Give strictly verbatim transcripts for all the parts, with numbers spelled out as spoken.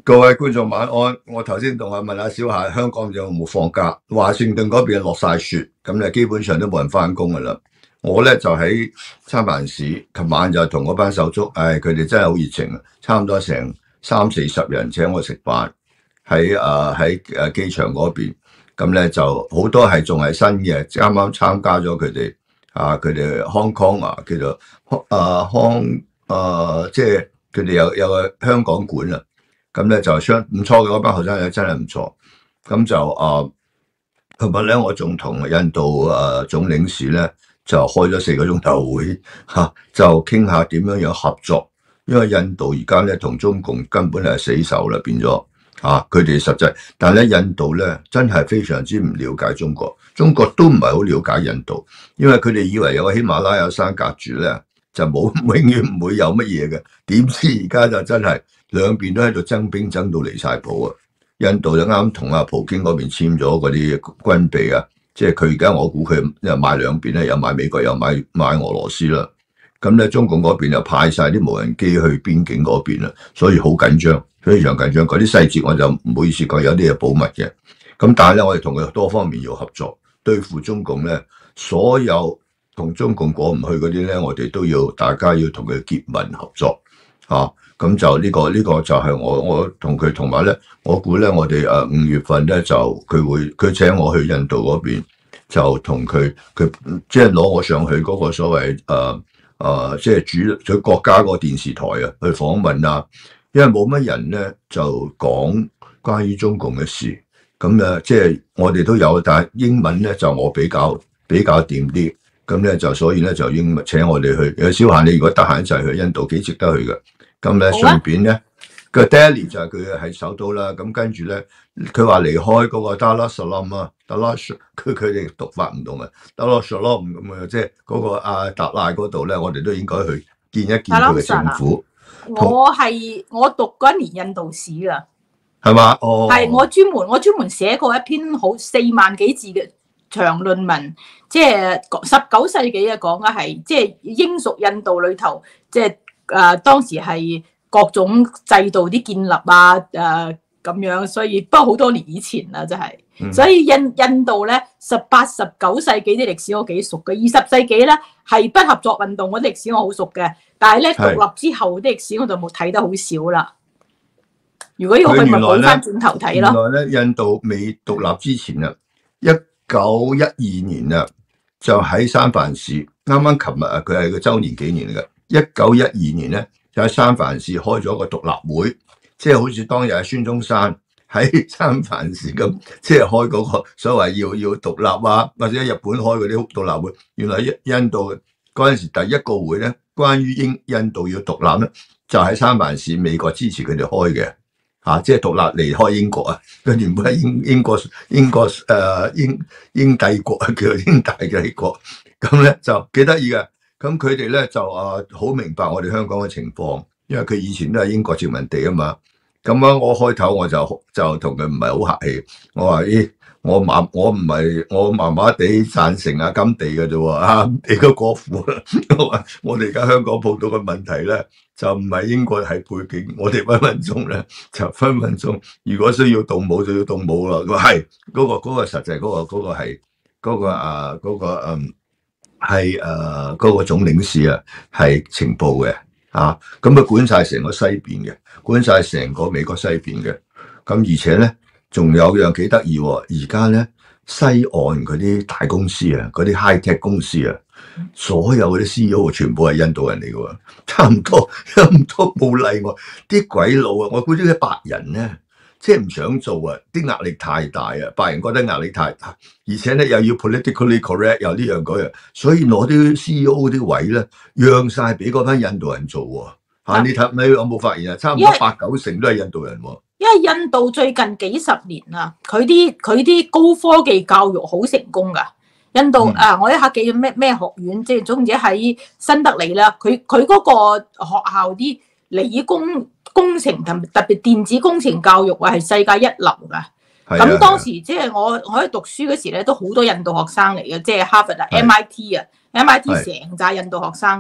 各位觀眾晚安。我頭先同我問阿小夏，香港有冇放假？華盛頓嗰邊落晒雪，咁咧基本上都冇人翻工噶啦。我咧就喺三藩市，琴晚就同嗰班手足，唉，佢哋真係好熱情啊！差唔多成三四十人請我食飯，喺誒喺誒機場嗰邊。咁咧就好多係仲係新嘅，啱啱參加咗佢哋啊，佢哋 Hong Kong 啊，叫做啊康啊，即係佢哋有有個香港館啊。咁咧就相唔錯嘅，嗰班學生仔真係唔錯。咁就啊，琴日咧我仲同印度誒總領事咧就開咗四個鐘頭會嚇、啊，就傾下點樣樣合作。因為印度而家咧同中共根本係死守啦，變咗嚇佢哋實際。但係咧印度咧真係非常之唔了解中國，中國都唔係好了解印度，因為佢哋以為有個喜馬拉雅山隔住咧，就冇永遠唔會有乜嘢嘅。點知而家就真係。兩邊都喺度爭兵爭到離晒譜啊！印度就啱同阿普京嗰邊簽咗嗰啲軍備啊，即係佢而家我估佢又買兩邊咧，又買美國又買買俄羅斯啦。咁咧中共嗰邊又派晒啲無人機去邊境嗰邊啦，所以好緊張，非常緊張。嗰啲細節我就唔好意思講，有啲嘢保密嘅。咁但係咧，我哋同佢多方面要合作，對付中共咧，所有同中共過唔去嗰啲咧，我哋都要大家要同佢結盟合作啊！咁就呢、這個呢、這個就係我我同佢同埋咧，我估咧我哋誒五月份咧就佢會佢請我去印度嗰邊，就同佢佢即係攞我上去嗰個所謂誒誒即係主佢國家個電視台啊去訪問啊，因為冇乜人咧就講關於中共嘅事，咁誒即係我哋都有，但係英文咧就我比較比較掂啲，咁咧就所以咧就英文請我哋去。有小閒你如果得閒一齊去印度幾值得去嘅。咁咧，順便咧，個 Delhi 就係佢係首都啦。咁跟住咧，佢話離開嗰個 Dar es Salaam 啊 ，Dar es 佢佢哋讀法唔同啊 ，Dar es Salaam 咁啊，即係嗰個阿達賴嗰度咧，我哋都應該去見一見佢嘅政府。 我係我讀嗰一年印度史㗎， 係嘛？哦，係我專門我專門寫過一篇好四萬幾字嘅長論文，即係十九世紀啊講嘅係即係英屬印度裏頭即係。誒、呃、當時係各種制度啲建立啊，誒、呃、咁樣，所以不過好多年以前啦，真係。嗯、所以印印度咧，十八、十九世紀啲歷史我幾熟嘅，二十世紀咧係不合作運動嗰啲歷史我好熟嘅，但係咧獨立之後啲歷史我就冇睇得好少啦。如果要去咪補翻轉頭睇咯。 原來咧，印度未獨立之前啊，一九一二年啊，就喺三藩市，啱啱琴日啊，佢係個週年紀念嚟嘅。一九一二年咧，就喺三藩市開咗個獨立會，即係好似當日係孫中山喺三藩市咁，即係開嗰個所謂要要獨立啊，或者日本開嗰啲獨立會。原來印度嗰陣時第一個會咧，關於英印度要獨立咧，就喺三藩市美國支持佢哋開嘅，嚇、啊，即係獨立離開英國啊。佢原本係英英國英國誒、呃、英英帝國啊，叫做英大帝國，咁咧就幾得意嘅。咁佢哋咧就啊好明白我哋香港嘅情況，因為佢以前都係英國殖民地啊嘛。咁啊，我開頭我就就同佢唔係好客氣，我話咦，我麻我唔係我麻麻地贊成啊甘地嘅啫喎，啊你個國父啦。我話我哋而家香港碰到嘅問題咧，就唔係英國係背景，我哋分分鐘咧就分分鐘，如果需要動武就要動武啦。佢話係嗰個嗰、嗰個實際嗰、嗰個嗰、嗰個係嗰、嗰個啊嗰、嗰個嗯。係誒嗰個總領事啊，係情報嘅啊，咁啊管晒成個西邊嘅，管晒成個美國西邊嘅，咁而且咧仲有樣幾得意喎，而家咧西岸嗰啲大公司啊，嗰啲 high tech 公司啊，所有嗰啲 C E O 全部係印度人嚟嘅喎，差唔多差唔多冇例外，啲鬼佬啊，我估啲白人咧。即係唔想做啊！啲壓力太大啊，白人覺得壓力太大，而且咧又要 politically correct， 又呢樣嗰樣，所以攞啲 C E O 啲位咧，讓晒俾嗰班印度人做喎。嚇，你睇你有冇發現啊？差唔多八九成都係印度人喎。 因為印度最近幾十年啊，佢啲佢啲高科技教育好成功㗎。印度、嗯、啊，我一下記咗咩咩學院，即係總之喺新德里啦。佢佢嗰個學校啲理工工程同特別電子工程教育啊，係世界一流噶。咁、啊、當時即係我我喺讀書嗰時咧，都好多印度學生嚟嘅，即係哈佛啊、M I T 啊、M I T 成紮印度學生噶，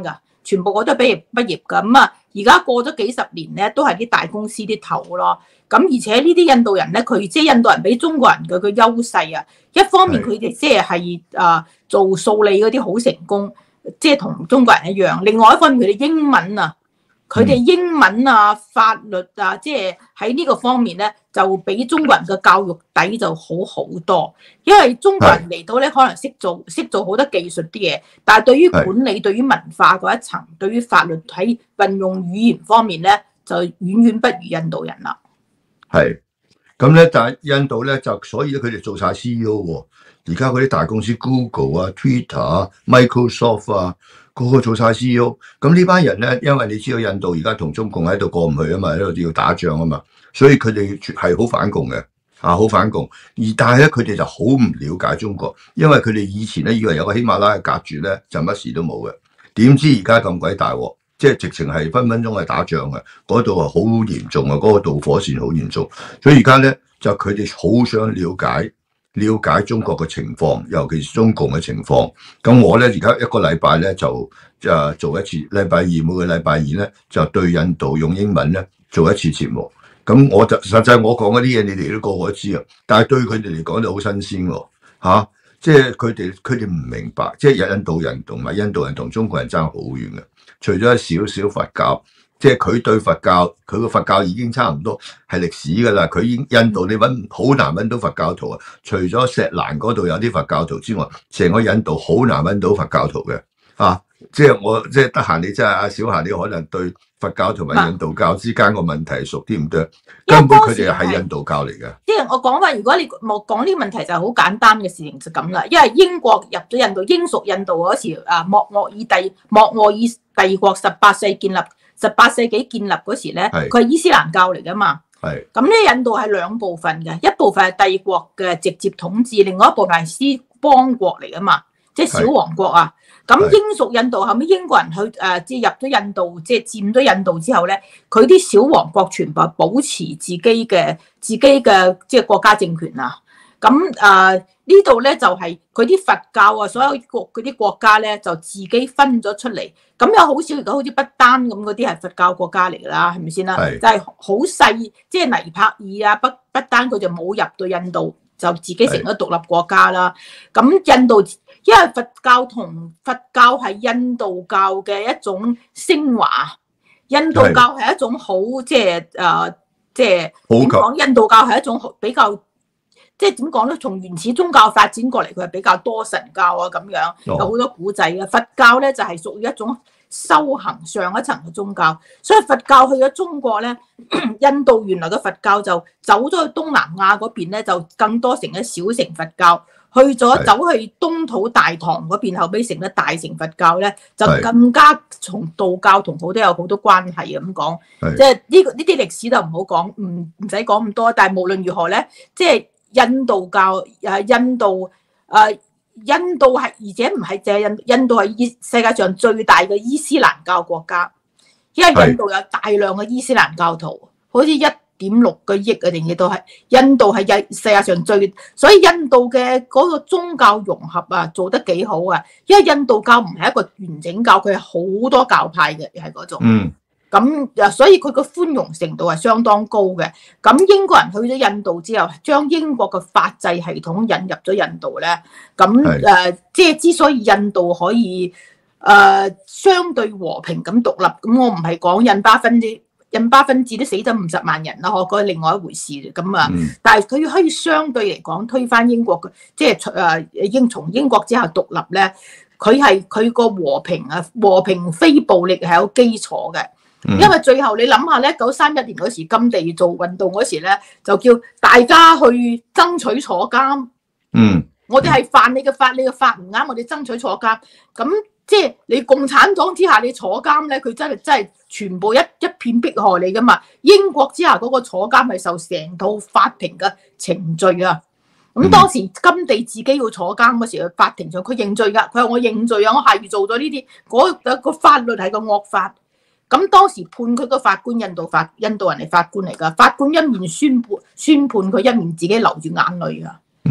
全部我都係畢業畢業㗎。咁啊，而家過咗幾十年咧，都係啲大公司啲頭咯。咁而且呢啲印度人咧，佢即係印度人比中國人嘅個優勢啊。一方面佢哋即係係啊做數理嗰啲好成功，即係同中國人一樣。另外一方面佢哋英文啊。佢哋英文啊、法律啊，即係喺呢個方面咧，就比中國人嘅教育底就好好多。因為中國人嚟到咧，可能識做識做好多技術啲嘢，但係對於管理、對於文化嗰一層、對於法律喺運用語言方面咧，就遠遠不如印度人啦。 係咁咧，但係印度咧就所以咧，佢哋做晒 C E O 喎。而家嗰啲大公司 Google 啊、Twitter 啊、Microsoft 啊。個個做晒 C E O，咁呢班人咧，因為你知道印度而家同中共喺度過唔去啊嘛，喺度要打仗啊嘛，所以佢哋係好反共嘅，啊好反共。而但係咧，佢哋就好唔了解中國，因為佢哋以前咧以為有個喜馬拉雅隔住咧，就乜事都冇嘅。點知而家咁鬼大鑊，即係直情係分分鐘係打仗嘅，嗰度係好嚴重啊，嗰、嗰個導火線好嚴重。所以而家咧就佢哋好想了解。了解中國嘅情況，尤其是中共嘅情況。咁我咧而家一個禮拜咧就誒做一次，禮拜二每個禮拜二咧就對印度用英文咧做一次節目。咁我就實際我講嗰啲嘢，你哋都個個都知啊。但係對佢哋嚟講就好新鮮喎，嚇！即係佢哋佢哋唔明白，即係印度人同埋印度人同中國人爭好遠嘅。除咗少少佛教。即係佢對佛教，佢個佛教已經差唔多係歷史㗎啦。佢已經印度你揾好難揾到佛教徒啊！除咗錫蘭嗰度有啲佛教徒之外，成個印度好難揾到佛教徒嘅啊！即係我即係得閒，你真係阿小霞，你可能對佛教同埋印度教之間個問題熟啲唔多？根本佢哋係印度教嚟嘅。 即係我講話，如果你冇講呢個問題，就係好簡單嘅事情就咁啦。因為英國入咗印度，英屬印度嗰時啊，莫卧爾帝莫卧爾帝國十八世建立。十八世紀建立嗰時咧，佢係伊斯蘭教嚟噶嘛。咁咧，印度係兩部分嘅，一部分係帝國嘅直接統治，另外一部分係斯邦國嚟噶嘛，即係小王國啊。咁英屬印度後尾英國人去誒，即係入咗印度，即係佔咗印度之後咧，佢啲小王國全部保持自己嘅自己嘅即係國家政權啊。咁誒呢度咧就係佢啲佛教啊，所有國嗰啲國家咧就自己分咗出嚟。咁有好少，而家好似不丹咁嗰啲係佛教國家嚟㗎啦，係咪先啦？就係好細，即係尼泊爾啊、不不丹佢就冇入到印度，就自己成咗獨立國家啦。咁印度因為佛教同佛教係印度教嘅一種升華，印度教係一種好即係誒，即係點講？印度教係一種比較。即係點講咧？從原始宗教發展過嚟，佢係比較多神教啊咁樣，有好多古仔啊。佛教咧就係屬於一種修行上一層嘅宗教，所以佛教去咗中國咧，印度原來嘅佛教就走咗去東南亞嗰邊咧，就更多成咗小乘佛教。去咗走去東土大唐嗰邊，後尾成咗大乘佛教咧，就更加從道教同好多有好多關係咁講。即係呢個呢啲歷史就唔好講，唔唔使講咁多。但係無論如何咧，即係。印度教誒印度誒印度係，而且唔係淨係印印度係伊世界上最大嘅伊斯蘭教國家，因為印度有大量嘅伊斯蘭教徒，好似一點六個億啊，定幾多係？印度係印世界上最，所以印度嘅嗰個宗教融合啊，做得幾好啊！因為印度教唔係一個完整教，佢係好多教派嘅，係嗰種。嗯。咁所以佢個寬容程度係相當高嘅。咁英國人去咗印度之後，將英國嘅法制系統引入咗印度咧。咁誒、呃，即係之所以印度可以誒、呃、相對和平咁獨立，咁我唔係講印巴分啲印巴分治都死咗五十萬人啦，嗬，嗰係另外一回事。咁啊，嗯、但係佢可以相對嚟講推翻英國嘅，即係誒英從英國之後獨立咧，佢係佢個和平啊，和平非暴力係有基礎嘅。因為最後你諗下咧，一九三一年嗰時甘地做運動嗰時咧，就叫大家去爭取坐監。嗯，我哋係犯你嘅法，你嘅法唔啱，我哋爭取坐監。咁即係你共產黨之下，你坐監咧，佢真係真係全部一一片迫害你噶嘛。英國之下嗰個坐監係受成套法庭嘅程序啊。咁當時甘地自己要坐監嗰時，喺法庭上佢認罪噶，佢話我認罪啊，我係做咗呢啲，嗰、嗰個法律係個惡法。咁當時判佢個法官，印度法印度人係法官嚟噶，法官一面宣判宣判佢，一面自己流住眼淚噶。嗯，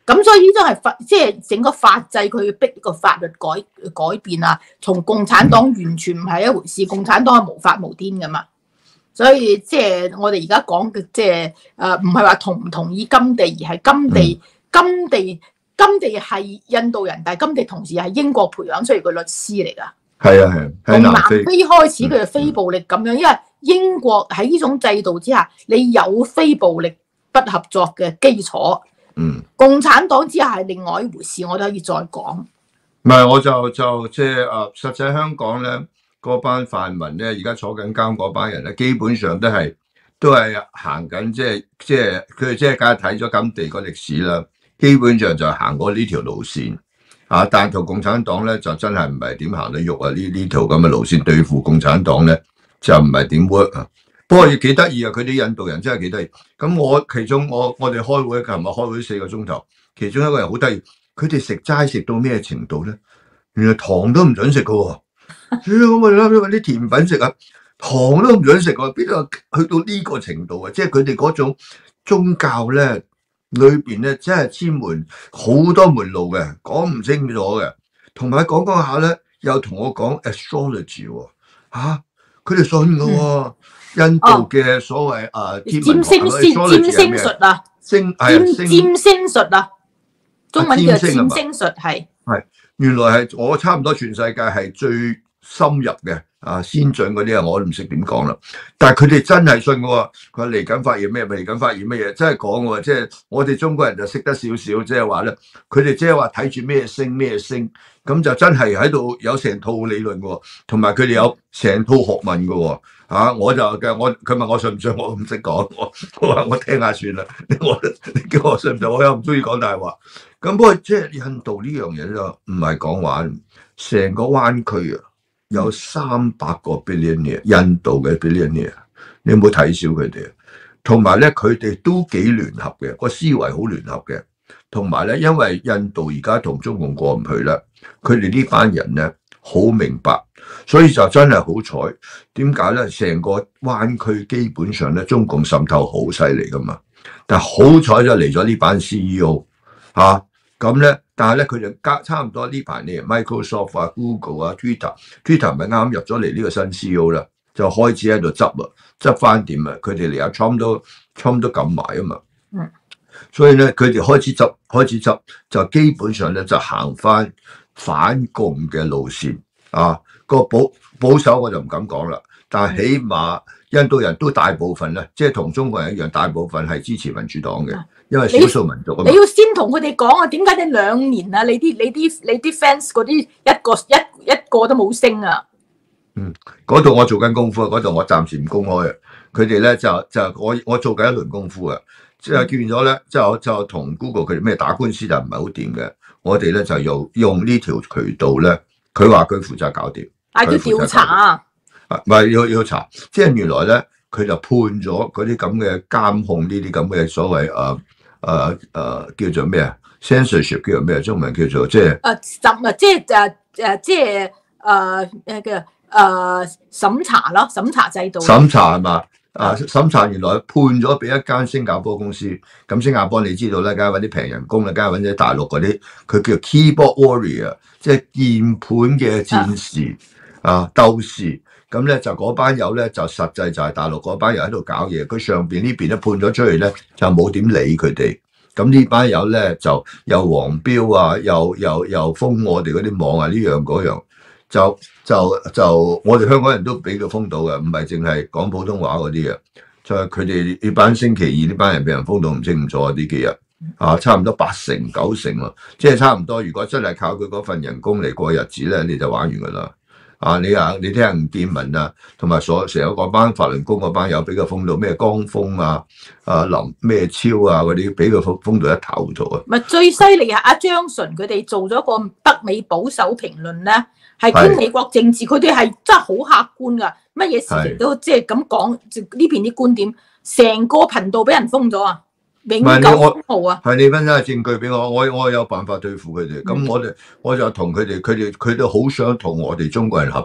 咁所以呢種係法，即係整個法制佢要逼個法律改改變啊，同共產黨完全唔係一回事。共產黨係無法無天噶嘛，所以即係我哋而家講嘅，即係誒唔係話同唔同意甘地，而係甘地甘地甘地係印度人，但係甘地同時係英國培養出嚟嘅律師嚟噶。 係啊係， 從南非開始佢就非暴力咁樣，因為英國喺呢種制度之下，你有非暴力不合作嘅基礎。 嗯， 共產黨之下係另外一回事，我都可以再講。 唔係，我就就即係誒，實際香港咧嗰班泛民咧，而家坐緊監嗰班人咧，基本上都係都係行緊，即係即係佢哋即係梗係睇咗甘地個歷史啦，基本上就行過呢條路線啊。但係同共產黨咧就真係唔係點行得喐啊！呢呢條咁嘅路線對付共產黨咧就唔係點 work 啊。不過亦幾得意啊！佢啲印度人真係幾得意。咁我其中我我哋開會，琴日開會四個鐘頭，其中一個人好得意，佢哋食齋食到咩程度咧？原來糖都唔准食噶喎。咁我哋諗住揾啲甜品食啊，糖都唔准食喎。邊度去到呢個程度啊？即係佢哋嗰種宗教咧，裏邊咧真係千門好多門路嘅，講唔清楚嘅。同埋講講下咧，又同我講 astrology 喎，嚇佢哋信噶喎。印度嘅所謂誒占星師、占星術啊， 星占占星術啊，中文叫占星術係。 係原來係我差唔多全世界係最深入嘅啊，先進嗰啲啊，我都唔識點講啦。但係佢哋真係信嘅喎，佢話嚟緊發現咩？咪嚟緊發現乜嘢？真係講嘅喎，即係我哋中國人就識得少少，即係話咧，佢哋即係話睇住咩星咩星，咁就真係喺度有成套理論嘅喎，同埋佢哋有成套學問嘅喎。啊！我就嘅我佢問我信唔信，我唔識講，我我話我聽下算啦。我你叫我信唔信，我又唔中意講大話。咁不過即係印度呢樣嘢就唔係講玩，成個灣區啊有三百個 billionaire， 印度嘅 billionaire， 你有冇睇小佢哋啊？同埋咧，佢哋都幾聯合嘅，個思維好聯合嘅。同埋咧，因為印度而家同中共過唔去啦，佢哋呢班人咧好明白。所以就真係好彩，點解咧？成個灣區基本上咧，中共滲透好犀利噶嘛。但係好彩就嚟咗呢班 C E O 嚇，咁咧，但係咧佢就加差唔多呢排呢 Microsoft 啊、Google 啊、Twitter，Twitter 咪啱入咗嚟呢個新 C E O 啦，就開始喺度執啊，執翻點啊？佢哋連阿 Trump 都 Trump 都撳埋啊嘛。嗯。所以咧，佢哋開始執，開始執，就基本上咧就行翻反共嘅路線啊。個保保守我就唔敢講啦，但係起碼印度人都大部分咧，即係同中國人一樣，大部分係支持民主黨嘅，因為少數民族啊嘛。 你要先同佢哋講啊，點解你兩年啊？你啲你啲你啲 fans 嗰啲一個一一個都冇升啊？ 嗯，嗰度我做緊功夫啊，嗰度我暫時唔公開啊。佢哋咧就就我我做緊一輪功夫啊，即係見咗咧，就就同 Google 佢哋咩打官司就唔係好掂嘅，我哋咧就用用呢條渠道咧，佢話佢負責搞掂。 啊！要調查啊！ 唔係要要查，即係原來咧，佢就判咗嗰啲咁嘅監控呢啲咁嘅所謂誒誒誒叫做咩啊 censorship 叫做咩中文叫做即係誒審啊，即係誒誒即係誒誒叫誒審查咯，審查制度。 審查係嘛？啊審查原來判咗俾一間新加坡公司，咁新加坡你知道咧，梗係揾啲平人工啦，梗係揾啲大陸嗰啲，佢叫 keyboard warrior， 即係鍵盤嘅戰士。啊，鬥士咁咧就嗰班友咧就實際就係大陸嗰班人喺度搞嘢，佢上邊呢邊咧判咗出嚟咧就冇點理佢哋，咁呢班友咧就又黃標啊，又又又封我哋嗰啲網啊，呢樣嗰樣，就就就我哋香港人都俾佢封到嘅，唔係淨係講普通話嗰啲啊，就係佢哋呢班星期二呢班人俾人封到唔清唔楚啊，呢幾日啊，差唔多八成九成咯，即係差唔多，如果真係靠佢嗰份人工嚟過日子咧，你就玩完噶啦。啊！你啊，你聽下吳建文啊，同埋所成日嗰班法輪功嗰班友俾佢封到咩江峰啊、啊林咩超啊嗰啲，俾佢封封到一頭咗啊！ 咪最犀利係阿張純佢哋做咗個北美保守評論咧，係傾美國政治，佢哋係真係好客觀噶，乜嘢事情都即係咁講，呢邊啲觀點，成個頻道俾人封咗啊！永久封號啊！ 係你分享證據俾我，我我有辦法對付佢哋。咁、嗯、我哋我就同佢哋，佢哋佢哋好想同我哋中國人合作，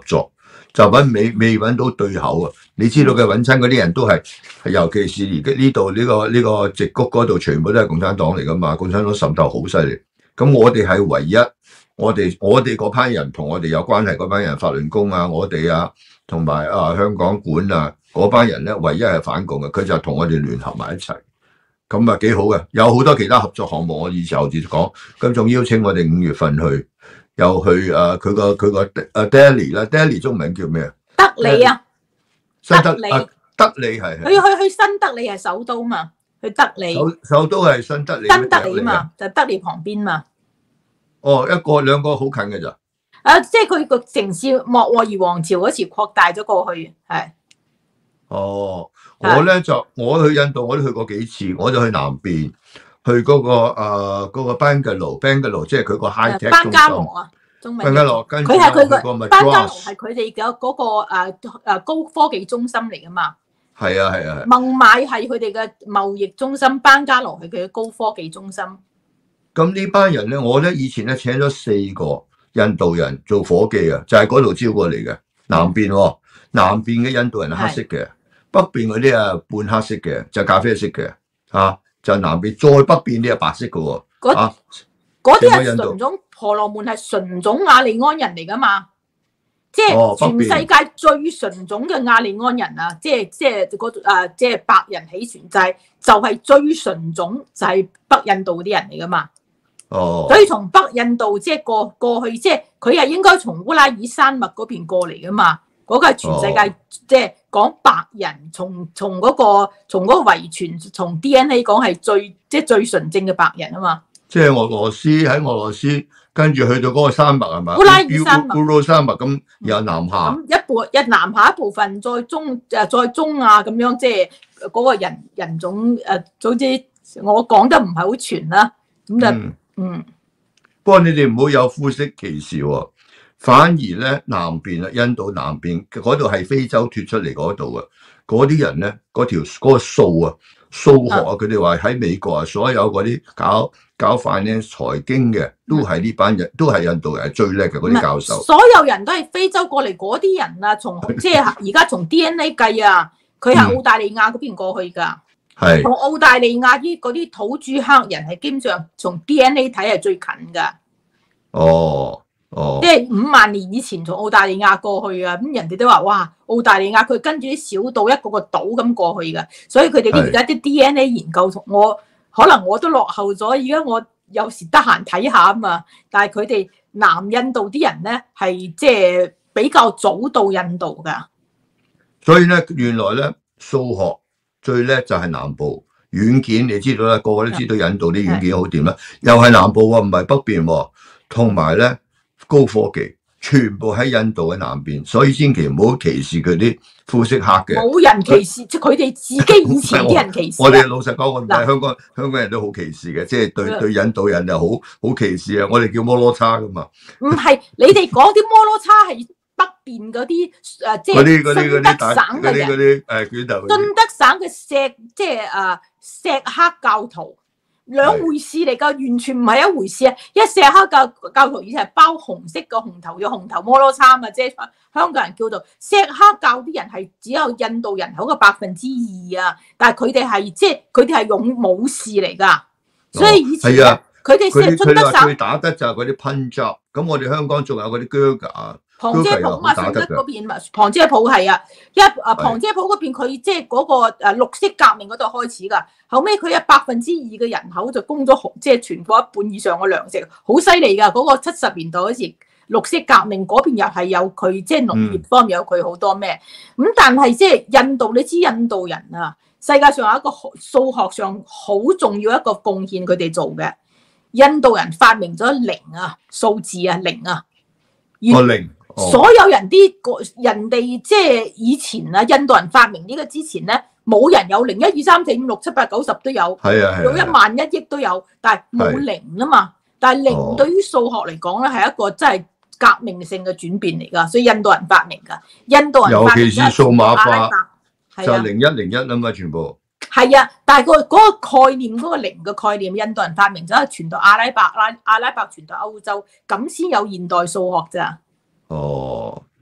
就揾未未揾到對口啊！你知道嘅揾親嗰啲人都係，尤其是而家呢度呢個呢、呢個直谷嗰度，全部都係共產黨嚟噶嘛，共產黨滲透好犀利。咁我哋係唯一，我哋我哋嗰班人同我哋有關係嗰班人，法輪功啊，我哋啊，同埋啊香港館啊嗰班人咧，唯一係反共嘅，佢就同我哋聯合埋一齊。咁啊幾好嘅，有好多其他合作項目，我以前後節講，咁仲邀請我哋五月份去。又去誒佢個佢個誒 Delhi 啦 ，Delhi 中文叫咩啊？ 德里啊， 新德里， 德里係佢去去新德里係首都嘛，去德里。 首首都係新德里。 新德里嘛，就德里旁邊嘛。 哦，一個兩個好近嘅咋？ 啊，即係佢個城市莫卧兒王朝嗰時擴大咗過去，係。 哦，我咧就我去印度我都去過幾次，我就去南邊。去嗰、那個誒嗰、呃那個 Bangalore，Bangalore 即係佢個 high tech 班加羅啊，中文。 班加羅跟佢係佢個班加羅係佢哋嘅嗰個誒誒高科技中心嚟噶嘛。 係啊係啊。 孟買係佢哋嘅貿易中心，班加羅係佢嘅高科技中心。 咁呢班人咧，我咧以前咧請咗四個印度人做伙計啊，就係嗰度招過嚟嘅。南邊、哦，南邊嘅印度人係黑色嘅，北邊嗰啲啊半黑色嘅，就咖啡色嘅，啊。就南邊，再北邊啲係白色嘅喎。嗰嗰啲係純種婆羅門，係純種亞利安人嚟噶嘛？即係全世界最純種嘅亞利安人啊！即係即係嗰誒，即係白人起船就係就係最純種，就係北印度啲人嚟噶嘛。 哦。 所以從北印度即係過過去，即係佢係應該從烏拉爾山脈嗰邊過嚟噶嘛。嗰個係全世界，即係講白人，從從嗰個從嗰個遺傳，從 D N A 講係最即係最純正嘅白人啊嘛。 即係俄羅斯喺俄羅斯，跟住去到嗰個山脈係咪？ 烏拉爾山脈。 烏魯山脈咁有南下。 咁一部一南下一部分，再中誒再中亞咁樣，即係嗰個人人種誒，總之我講得唔係好全啦。咁就嗯。嗯不過你哋唔好有膚色歧視喎、哦。反而咧南邊啊，印度南邊嗰度係非洲脱出嚟嗰度啊，嗰啲人咧嗰條嗰、嗰個數啊數學啊，佢哋話喺美國啊，所有嗰啲搞搞 finance 財經嘅都係呢班人，都係印度人係最叻嘅嗰啲教授。 所有人都係非洲過嚟嗰啲人啊，從即係而家從 D N A 計啊，佢係澳大利亞嗰邊過去㗎。係、嗯。同澳大利亞啲嗰啲土著黑人係基本上從 D N A 睇係最近㗎。 哦。哦， 即係五萬年以前從澳大利亞過去啊，咁人哋都話哇，澳大利亞佢跟住啲小島一個個島咁過去噶，所以佢哋啲而家啲 D N A 研究同我可能我都落後咗，而家我有時得閒睇下啊嘛。但係佢哋南印度啲人咧係即係比較早到印度噶， 所以咧原來咧數學最叻就係南部軟件，你知道啦，個個都知道印度啲軟件好掂啦，又係南部喎，唔係北邊喎，同埋咧。高科技全部喺印度嘅南邊，所以千祈唔好歧視佢啲膚色黑嘅。 冇人歧視，即係佢哋自己以前啲人歧視。 我哋老實講，我唔係香港香港人都好歧視嘅，即係對對印度人就好好歧視啊！我哋叫摩羅差噶嘛。 唔係，你哋講啲摩羅差係北邊嗰啲誒，即係順德省嘅人。 嗰啲誒卷頭。 順德省嘅錫即係誒錫克教徒。兩回事嚟噶，完全唔係一回事啊！一錫克教教徒以前係包紅色個紅頭嘅紅頭摩羅差啊，即係香港人叫做錫克教啲人係只有印度人口嘅百分之二啊，但係佢哋係即係佢哋係勇武士嚟噶，所以以前佢哋錫順德省最打得就係嗰啲 Punjab，咁我哋香港仲有嗰啲 Gurkha。 旁遮普嘛，順德嗰邊嘛，旁遮普係啊，一啊旁遮普嗰邊佢即係嗰個誒綠色革命嗰度開始㗎，後尾佢有百分之二嘅人口就供咗紅，即係全國一半以上嘅糧食，好犀利㗎！嗰、嗰個七十年代嗰時綠色革命嗰邊又係有佢，即係農業方面有佢好多咩咁，嗯、但係即係印度，你知印度人啊，世界上有一個數學上好重要一個貢獻，佢哋做嘅，印度人發明咗零啊數字啊零啊， 哦零。 所有人啲個人哋即係以前啊，印度人發明呢個之前咧，冇人有零一二三四五六七八九十都有， 係啊係， 有一萬一億都有，但係冇零啊嘛。但係零對於數學嚟講咧，係一個真係革命性嘅轉變嚟㗎，所以印度人發明㗎。印度人發明尤其是數碼化，就係零一零一啊嘛，全部係啊。但係個嗰個概念，嗰個零嘅概念，印度人發明咗，傳到阿拉伯阿阿拉伯傳到歐洲，咁先有現代數學咋。 哦， 嗯，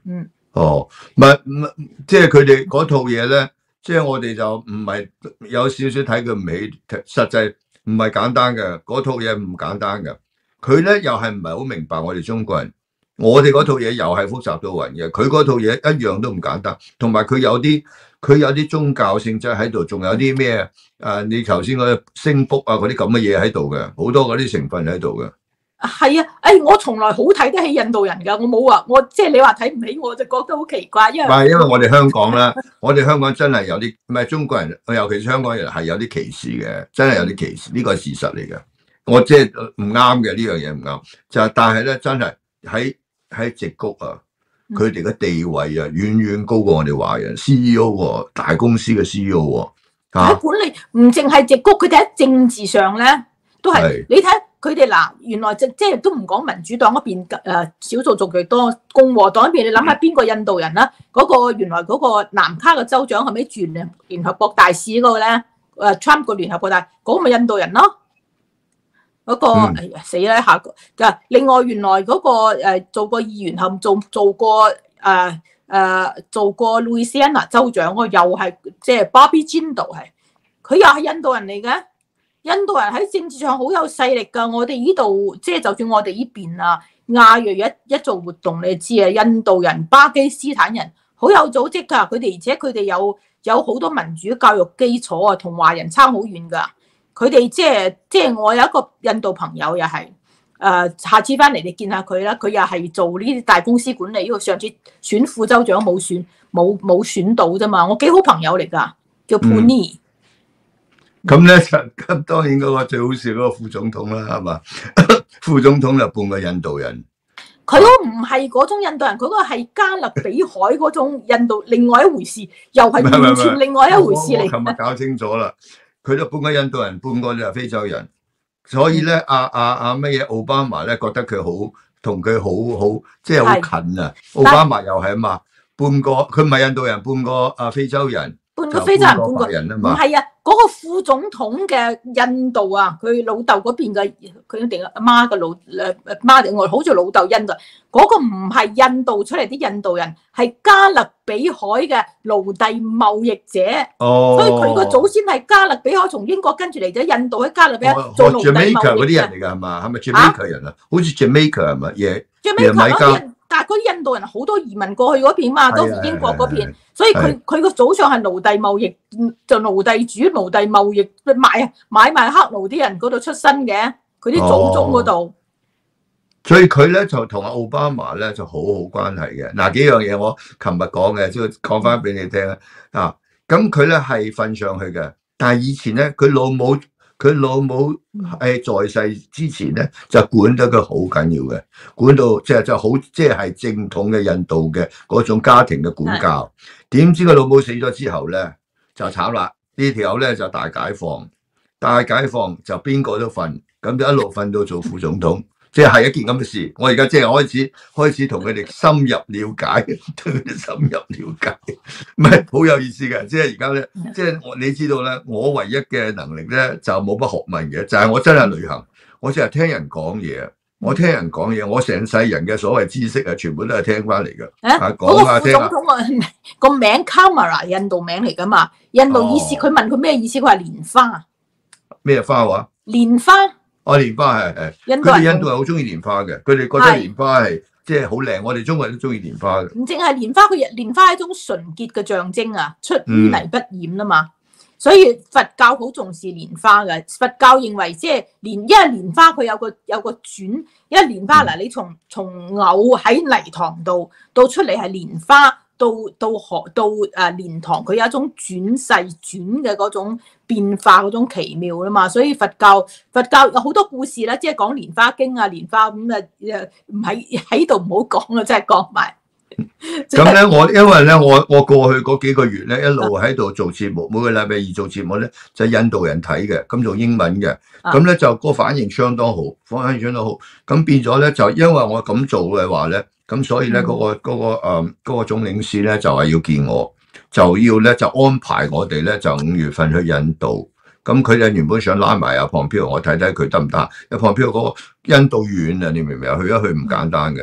哦，唔係唔係，即係佢哋嗰套嘢咧，即係我哋就唔係有少少睇佢唔起，實際唔係簡單嘅，嗰套嘢唔簡單嘅。佢咧又係唔係好明白我哋中國人，我哋嗰套嘢又係複雜到暈嘅，佢嗰套嘢一樣都唔簡單，同埋佢有啲佢有啲宗教性質喺度，仲有啲咩誒？你頭先嗰啲升福啊嗰啲咁嘅嘢喺度嘅，好多嗰啲成分喺度嘅。 係啊，誒、哎，我從來好睇得起印度人㗎，我冇話我即係你話睇唔起，我就覺得好奇怪，因為唔係因為我哋香港啦，我哋香港真係有啲唔係中國人，尤其是香港人係有啲歧視嘅，真係有啲歧視，呢個係事實嚟嘅。我即係唔啱嘅，呢樣嘢唔啱，就係但係咧真係喺喺矽谷啊，佢哋嘅地位啊遠遠高過我哋華人 C E O 喎，大公司嘅 C E O 喎， 喺管理唔淨係矽谷，佢哋喺政治上咧都係你睇。佢哋嗱，原來即即係都唔講民主黨嗰邊誒少數族裔多，共和黨嗰邊你諗下邊個印度人啦？嗰、嗰個原來嗰個南卡嘅州長係咪住聯聯合國大使嗰個咧？誒 Trump 個聯合國大嗰、嗰個咪印度人咯？嗰、嗰個、嗯、哎呀死啦下個！另外原來嗰、嗰個、呃、做過議員後做做過誒誒、呃呃、做過 Louisiana 州長嗰個又係即係 Bobby Jindal 係，佢又係印度人嚟嘅。印度人喺政治上好有勢力㗎，我哋呢度即係就算我哋呢邊啊，亞裔一一做活動你知啊，印度人、巴基斯坦人好有組織㗎，佢哋而且佢哋有有好多民主教育基礎啊，同華人差好遠㗎。佢哋即係即係我有一個印度朋友又係誒，下次翻嚟你見下佢啦，佢又係做呢啲大公司管理，呢個上次選副州長冇選冇冇選到啫嘛，我幾好朋友嚟㗎，叫 Puni。嗯咁咧就咁當然嗰個最好笑嗰個副總統啦，係嘛？副總統就半個印度人， 佢都唔係嗰種印度人，佢嗰個係加勒比海嗰種印度，另外一回事，又係完全另外一回事嚟。 我琴日搞清楚啦，佢都半個印度人，半個就係非洲人，所以咧阿阿阿乜嘢奧巴馬咧覺得佢好同佢好好，即係好近啊！奧巴馬又係啊嘛，半個佢唔係印度人，半個啊非洲人。 半個非洲人，半個人啊嘛， 唔係啊！嗰、嗰個副總統嘅印度啊，佢老豆嗰邊嘅，佢定阿媽嘅老誒媽定我，好似老豆印度，嗰、嗰個唔係印度出嚟啲印度人，係加勒比海嘅奴隸貿易者。哦，所以佢個祖先係加勒比海從英國跟住嚟咗印度喺加勒比海做奴隸貿易嘅。 嗰啲人嚟㗎係嘛？係咪 Jamaica 人啊？好似 Jamaica 係咪？耶 Jamaica 但係嗰啲印度人好多移民過去嗰邊嘛，都英國嗰邊，所以佢佢個祖上係奴隸貿易，就奴隸主奴隸貿易買買賣黑奴啲人嗰度出身嘅，佢啲祖宗嗰度。 所以佢咧就同阿奧巴馬咧就好好關係嘅。嗱，幾樣嘢我琴日講嘅，即係講翻俾你聽啦。啊，咁佢咧係瞓上去嘅，但係以前咧佢老母。佢老母喺在世之前咧，就管得佢好緊要嘅，管到即係就好，即係係正統嘅印度嘅嗰種家庭嘅管教。點知佢老母死咗之後咧，就慘啦！呢條友咧就大解放，大解放就邊個都瞓，咁就一路瞓到做副總統。即係係一件咁嘅事，我而家即係開始開始同佢哋深入了解，同佢哋深入了解，唔係好有意思嘅。即係而家咧，即係我你知道咧，我唯一嘅能力咧就冇乜學問嘅，就係、是、我真係旅行，我淨係聽人講嘢，我聽人講嘢，我成世人嘅所謂知識啊，全部都係聽翻嚟嘅。 啊，講下聽下。嗰個副總統個名 Kamala 印度名嚟噶嘛？印度意思，佢、哦、問佢咩意思？佢話蓮花。咩花話？ 蓮花。 哦，蓮花係係，佢哋印度人好中意蓮花嘅，佢哋覺得蓮花係即係好靚，我哋中國人都中意蓮花嘅。 唔淨係蓮花，佢蓮花係一種純潔嘅象徵啊，出淤泥不染啊嘛、嗯。所以佛教好重視蓮花嘅，佛教認為即係蓮，因為蓮花佢有個有個轉，因為蓮花嗱、嗯，你從從藕喺泥塘度到出嚟係蓮花，到到學到誒蓮塘，佢有一種轉世轉嘅嗰種變化嗰種奇妙啊嘛，所以佛教佛教有好多故事啦，即係講蓮花經啊，蓮花咁啊誒，唔喺喺度唔好講啦，即係講埋。 咁咧，我因為咧，我我過去嗰幾個月咧，一路喺度做節目，每個禮拜二做節目咧，就係、印度人睇嘅，咁做英文嘅，咁咧就個反應相當好，反應相當好，咁變咗咧就因為我咁做嘅話咧，咁所以咧嗰、嗰個嗰、嗰個誒、嗯嗰個總領事咧就係要見我，就要咧就安排我哋咧就五月份去印度，咁佢哋原本想拉埋阿龐飄，我睇睇佢得唔得？阿龐飄嗰個印度遠啊，你明唔明啊？去一去唔簡單嘅。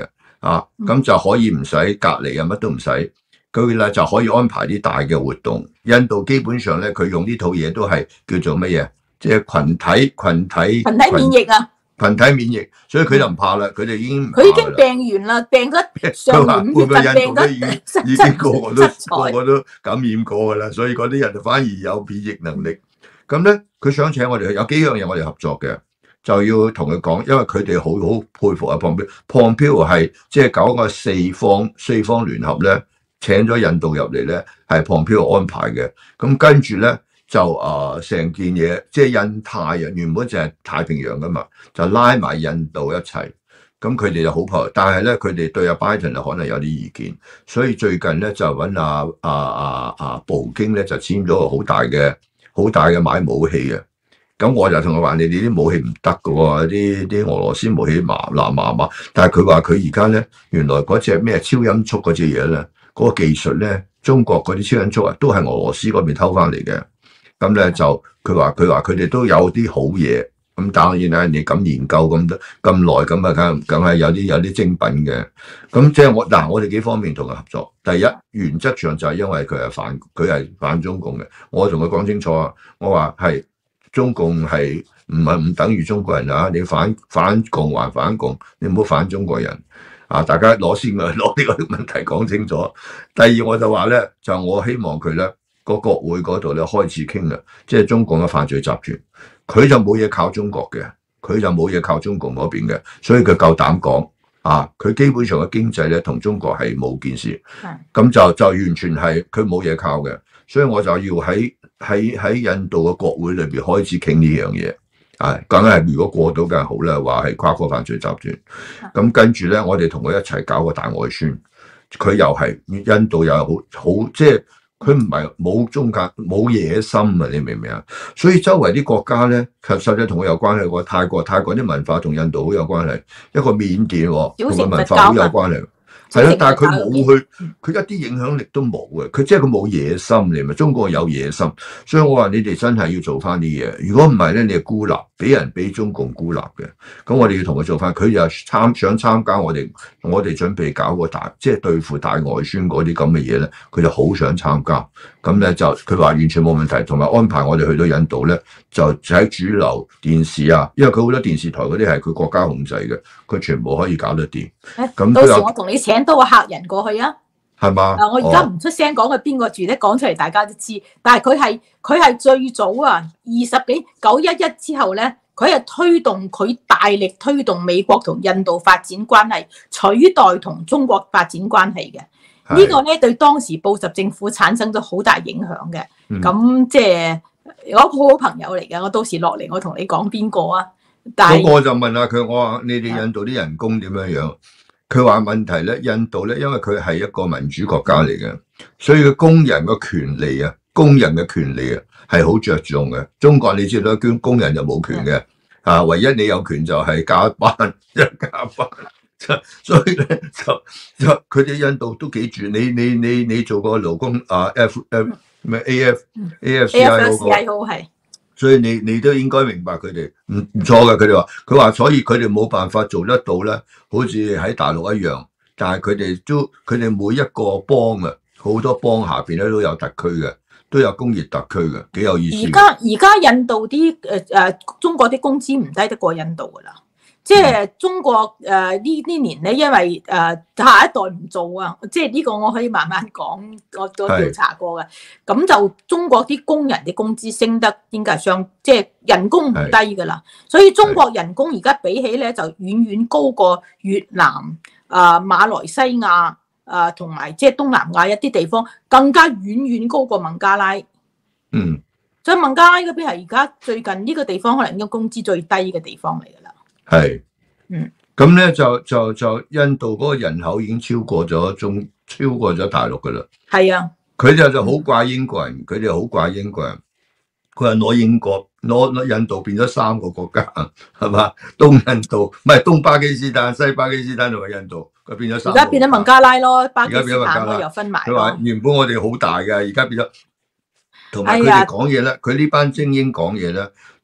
啊，咁就可以唔使隔離啊，乜都唔使。佢咧就可以安排啲大嘅活動。印度基本上咧，佢用呢套嘢都係叫做乜嘢？即係群體、群體、 群體免疫啊！ 群體免疫，所以佢就唔怕啦。佢哋已經佢已經病完啦，病咗上年五月份病咗已經已經個個都個個都感染過噶啦，所以嗰啲人就反而有免疫能力。咁咧，佢想請我哋去，有幾樣嘢我哋合作嘅，就要同佢講，因為佢哋好好佩服阿 Pompeo。Pompeo 係即係搞個四方四方聯合咧，請咗印度入嚟咧，係 Pompeo 安排嘅。咁跟住咧。就啊，成、呃、件嘢即係印太啊，原本就係太平洋噶嘛，就拉埋印度一齊，咁佢哋就好怕，但係咧佢哋對阿拜登就可能有啲意見，所以最近咧就揾阿阿阿阿布京咧就簽咗個好大嘅好大嘅買武器嘅，咁我就同佢話：你哋啲武器唔得㗎喎，啲啲俄羅斯武器麻嗱麻麻，但係佢話佢而家咧原來嗰隻咩超音速嗰隻嘢咧，嗰、嗰個技術咧，中國嗰啲超音速啊，都係俄羅斯嗰邊偷翻嚟嘅。咁咧就佢話佢話佢哋都有啲好嘢，咁當然啦，你咁研究咁多咁耐，咁啊梗梗係有啲有啲精品嘅。咁即係我嗱，我哋幾方面同佢合作。第一，原則上就係因為佢係反佢係反中共嘅，我同佢講清楚啊，我話係中共係唔係唔等於中國人啊？你反反共還反共，你唔好反中國人啊！大家攞先啊，攞呢個問題講清楚。第二，我就話咧，就我希望佢咧。個國會嗰度咧開始傾啦，即係中共嘅犯罪集團，佢就冇嘢靠中國嘅，佢就冇嘢靠中共嗰邊嘅，所以佢夠膽講啊！佢基本上嘅經濟咧同中國係冇件事，咁就就完全係佢冇嘢靠嘅，所以我就要喺喺喺印度嘅國會裏邊開始傾呢樣嘢，啊，梗係如果過到梗係好啦，話係跨國犯罪集團，咁跟住咧我哋同佢一齊搞個大外宣，佢又係印度又係好好即係。佢唔係冇宗教冇野心啊！你明唔明啊？所以周圍啲國家咧，其實實際同佢有關係。個泰國泰國啲文化同印度好有關係，一個緬甸同佢文化好有關係。係啦，但係佢冇去，佢一啲影響力都冇嘅。佢即係佢冇野心，你咪中國有野心，所以我話你哋真係要做翻啲嘢。如果唔係咧，你係孤立，俾人俾中共孤立嘅。咁我哋要同佢做翻。佢又參想參加我哋，我哋準備搞個大，即係對付大外宣嗰啲咁嘅嘢咧，佢就好想參加。咁咧就佢話完全冇問題，同埋安排我哋去到印度咧，就喺主流電視啊，因為佢好多電視台嗰啲係佢國家控制嘅，佢全部可以搞得掂。咁到時我同你請多個客人過去啊， 係嘛？ 嗱，我而家唔出聲講佢邊個住咧，講出嚟大家都知。但係佢係佢係最早啊，二十幾九一一之後咧，佢係推動佢大力推動美國同印度發展關係，取代同中國發展關係嘅。呢個咧對當時布什政府產生咗好大影響嘅。咁即係我一個好好朋友嚟嘅，我到時落嚟我同你講邊個啊？但係我就問下佢，我話你哋印度啲人工點樣樣？佢話問題咧，印度咧，因為佢係一個民主國家嚟嘅，所以佢工人嘅權利啊，工人嘅權利啊係好着重嘅。中國你知道，捐工人就冇權嘅，啊，唯一你有權就係加班，一加班。所以咧就就佢哋印度都幾住，你你你你做個勞工啊 F F 咩 A F A F C I 嗰個係，所以你你都應該明白佢哋唔唔錯嘅。佢哋話佢話，所以佢哋冇辦法做得到咧，好似喺大陸一樣。但係佢哋都佢哋每一個邦啊，好多邦下邊咧都有特區嘅，都有工業特區嘅，幾有意思。 而家而家印度啲誒誒中國啲工資唔低得過印度噶啦。即係中國誒呢呢年咧，因為誒、呃、下一代唔做啊，即係呢個我可以慢慢講，我我調查過嘅。咁就中國啲工人嘅工資升得應該係相，即係人工唔低㗎啦。所以中國人工而家比起咧就遠遠高過越南、啊、呃、馬來西亞啊同埋即係東南亞一啲地方，更加遠遠高過孟加拉。 嗯， 所以孟加拉嗰邊係而家最近呢個地方可能應該工資最低嘅地方嚟㗎啦。 係， 嗯， 咁咧就就就印度嗰個人口已經超過咗中超過咗大陸噶啦。係啊，佢哋就好怪英國人，佢哋好怪英國人。佢話攞英國攞攞印度變咗三個國家，係嘛？東印度唔係東巴基斯坦、西巴基斯坦同埋印度，佢變咗三個。而家變咗孟加拉咯，巴基斯坦我又分埋。佢話原本我哋好大嘅，而家變咗。同埋佢哋講嘢咧，佢呢班精英講嘢咧。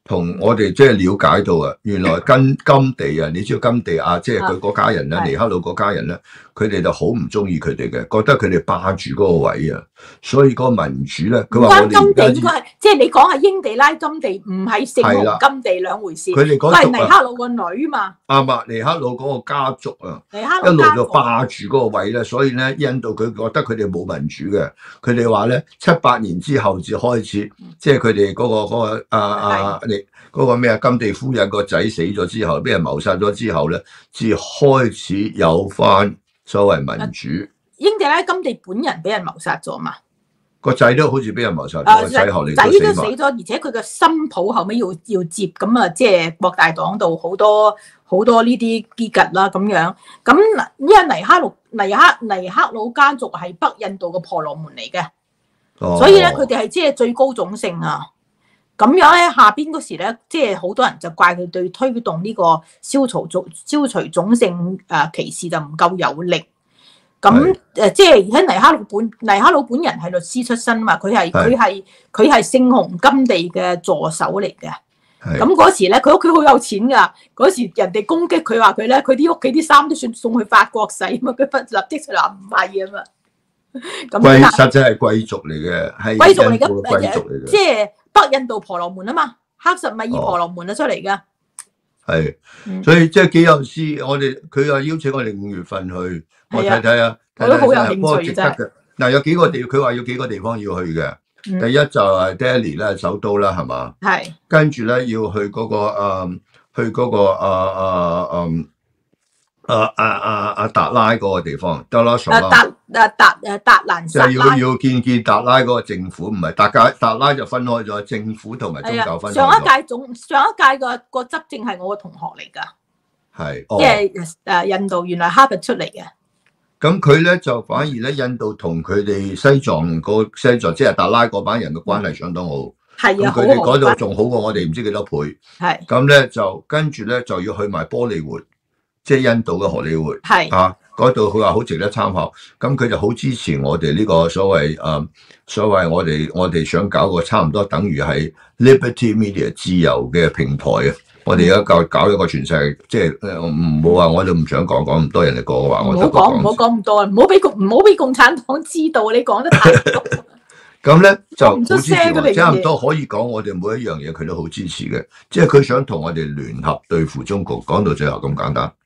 同我哋即係了解到啊，原來金金地啊，你知道金地啊，即係佢嗰家人咧，尼赫魯嗰家人咧，佢哋就好唔中意佢哋嘅，覺得佢哋霸住嗰個位啊，所以嗰個民主咧，佢話我哋金地應該係即係你講係英地拉金地，唔係聖雄金地兩回事。 佢哋嗰係尼赫魯個女嘛。 啱啊，尼赫魯嗰個家族啊， 尼赫魯一路就霸住嗰個位咧，所以咧印度佢覺得佢哋冇民主嘅，佢哋話咧七八年之後至開始，即係佢哋嗰個嗰、嗰個啊啊你嗰個咩啊金地夫人個仔死咗之後，俾人謀殺咗之後咧，至開始有翻所謂民主。 英地拉金地本人俾人謀殺咗嘛？ 個仔都好似俾人謀殺咗，個仔後嚟仔都死咗，而且佢嘅新抱後尾要要接，咁啊，即係國大黨度好多好多呢啲機格啦咁樣。咁因為尼赫魯尼赫尼赫魯家族係北印度嘅婆羅門嚟嘅， 哦、 所以咧佢哋係即係最高種姓啊。咁樣咧下邊嗰時咧，即係好多人就怪佢對推動呢個消除種消除種姓誒歧視就唔夠有力。咁誒，即係喺尼赫魯本尼赫魯本人係律師出身嘛，佢係佢係佢係聖雄金地嘅助手嚟嘅。咁嗰時咧，佢屋企好有錢㗎。嗰時人哋攻擊佢話佢咧，佢啲屋企啲衫都算送去法國洗嘛，佢不立即就話唔係啊嘛。咁貴實際係貴族嚟嘅，係貴族嚟嘅， 貴族嚟嘅， 即係北印度婆羅門啊嘛，克什米爾婆羅門啊出嚟㗎。 係、哦，所以即係幾有詩。我哋佢又邀請我哋五月份去。我睇睇啊， 我都好有興趣啫。 嗱，有幾個地，佢話有幾個地方要去嘅。嗯、第一就係 Delhi 咧，首都啦，係嘛？係。跟住咧要去嗰、那個誒、呃，去嗰、那個誒誒誒誒誒誒誒達拉嗰個地方，達拉索拉。達誒達誒達蘭薩拉。就係要要見見達拉嗰個政府，唔係達加達拉就分開咗，政府同埋宗教分開咗。 上一屆總上一屆個個執政係我個同學嚟㗎。係。即係誒印度原來哈佛出嚟嘅。 咁佢咧就反而咧，印度同佢哋西藏個西藏，即係達拉嗰班人嘅關係相當好。係啊，佢哋嗰度仲好過我哋唔知幾多倍。係。咁咧就跟住咧就要去埋波利活，即係印度嘅荷里活。係。啊，嗰度佢話好值得參考。咁佢就好支持我哋呢個所謂誒、呃，所謂我哋我哋想搞個差唔多等於係 Liberty Media 自由嘅平台啊。我哋而家搞搞一個全世界，即係唔好話，我都唔想講講咁多人嚟講嘅話，我就講唔好講咁多啊！唔好俾共唔好俾共產黨知道你講得太多。 咁咧就好支持我，差唔多可以講，我哋每一樣嘢佢都好支持嘅，即係佢想同我哋聯合對付中國，講到最後咁簡單。